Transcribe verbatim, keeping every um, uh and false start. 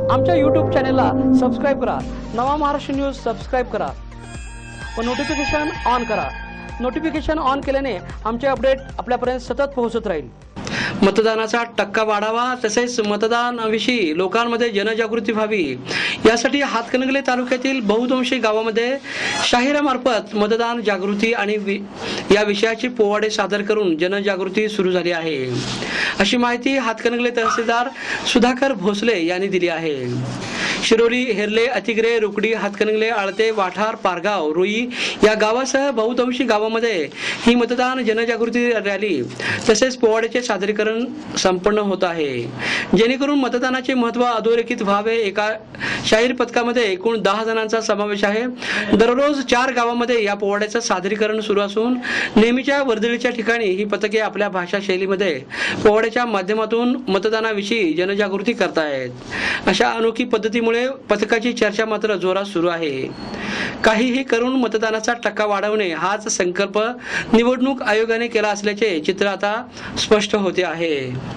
आमच्या यूट्यूब चॅनलला सबस्क्राईब करा। नवा महाराष्ट्र न्यूज सबस्क्राईब करा व नोटिफिकेशन ऑन करा। नोटिफिकेशन ऑन केल्याने आमचे अपडेट आपल्यापर्यंत सतत पोहोचत राहील। मतदानाचा टक्का वाढावा तसेच मतदानाविषयी लोकांमध्ये जनजागृती व्हावी यासाठी हातकणंगले तालुक्यातील बहुतांशी गावामध्ये शाहिरामार्फत मतदान जागृती आणि या विषयाची पोवाडे सादर करून जनजागृती सुरू झाली आहे, अशी माहिती हातकणंगले तहसीलदार सुधाकर भोसले यांनी दिली आहे। शिरोली, हेरले, अतिग्रे, रुकडी, हातकणंगले, आळते, वाठार, पारगाव, रुई या गावासह बहुतांशी गावामध्ये ही मतदान जनजागृती रॅली तसेच पोवाड्याचे सादरीकरण संपन्न होत आहे, जेणेकरून मतदानाचे महत्त्व अधोरेखित व्हावे। एका शाहीर पथकामध्ये एकूण दहा जणांचा समावेश आहे। दररोज चार गावामध्ये या पोवाड्याचं सादरीकरण सुरू असून नेहमीच्या वर्दळीच्या ठिकाणी ही पथके आपल्या भाषा शैलीमध्ये पोवाड्याच्या माध्यमातून मतदानाविषयी जनजागृती करतायत। अशा अनोखी पद्धतीमुळे पथकाची चर्चा मात्र जोरात सुरू आहे। काहीही करून मतदानाचा टक्का वाढवणे हाच संकल्प निवडणूक आयोगाने केला असल्याचे चित्र आता स्पष्ट होते आहे।